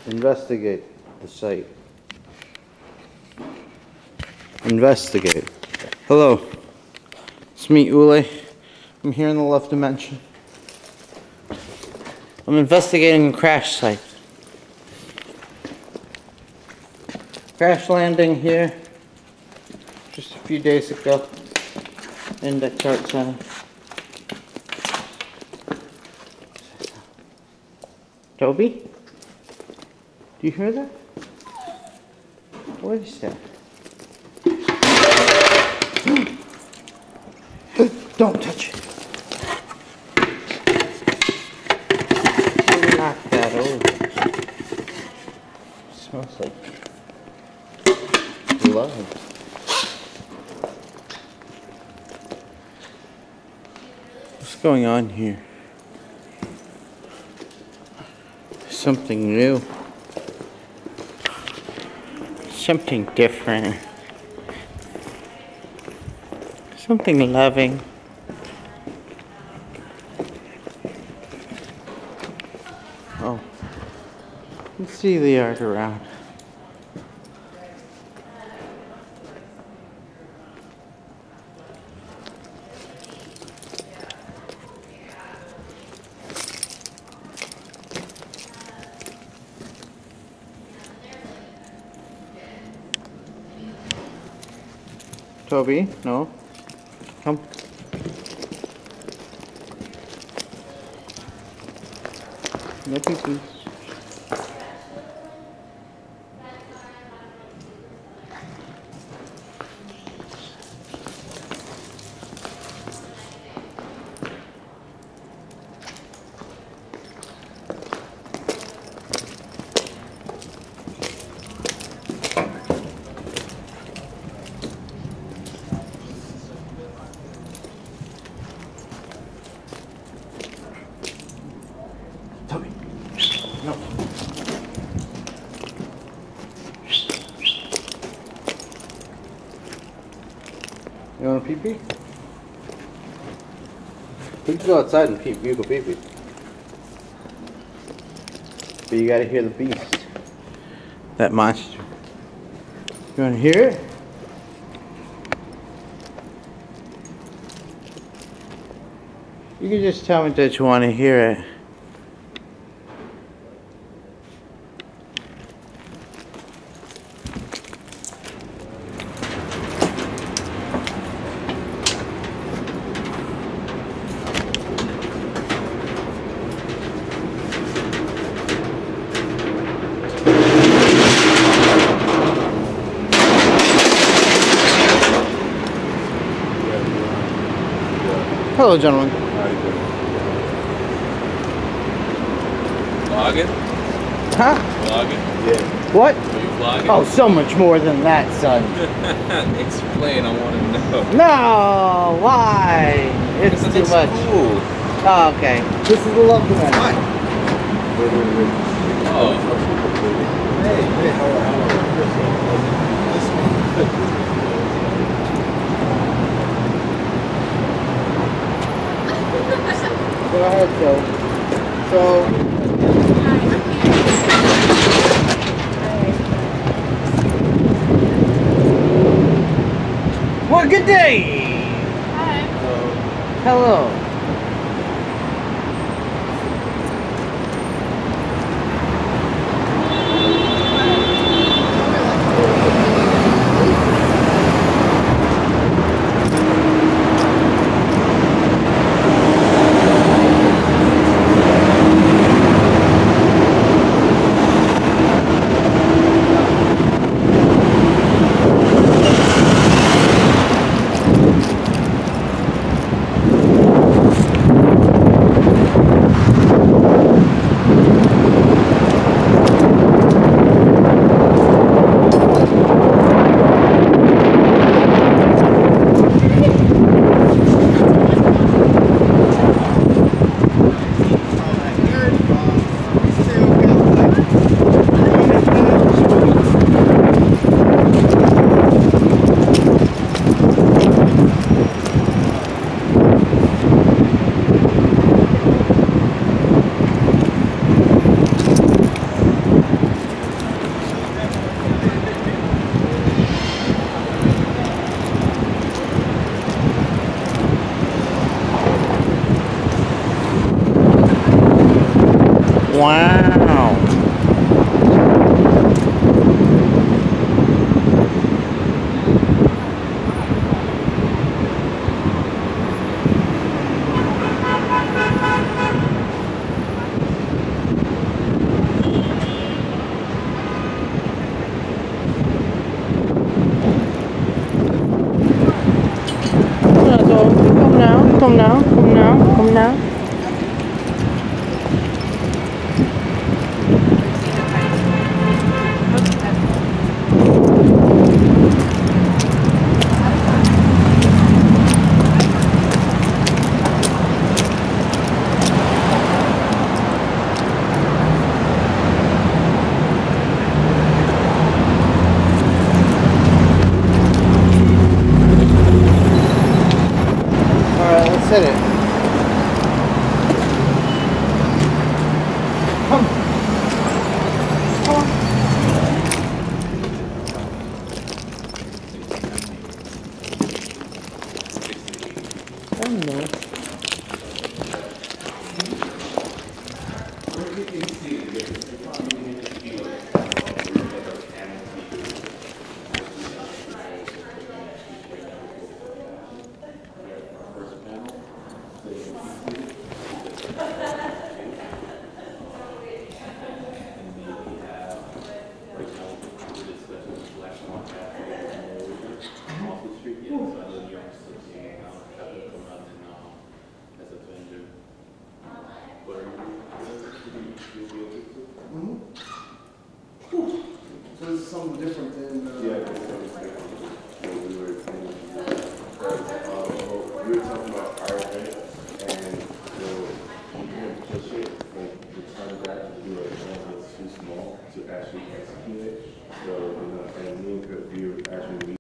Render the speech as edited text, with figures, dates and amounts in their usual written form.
Investigate the site. Investigate. Hello. It's me, Ule. I'm here in the left dimension. I'm investigating a crash site. Crash landing here just a few days ago in the Art Center. Toby? Do you hear that? What is that? Don't touch it. Knock that over. It smells like blood. What's going on here? Something new. Something different. Something loving. Oh. Let's see the art around. Toby, no. Come. No pieces. Toby. No. You want to pee-pee? We can go outside and pee. You go pee-pee. But you gotta hear the beast. That monster. You wanna hear it? You can just tell me that you wanna hear it. Hello, gentlemen. How you doing? Vlogging? Huh? Vlogging? Yeah. What? Are you vlogging? Oh, so much more than that, son. Explain, I want to know. No, why? It's Because too it's much. cool. Oh, okay. This is the love dimension. Oh. Hey, hold on. Go ahead, Joe. So. Well, good day. Hi. Hello. something different than, Yeah, it's something that we were thinking. Well, we were talking about our event, and so we couldn't push it, like the time that to do it was too small to actually execute it. So, and me and Chris, we were actually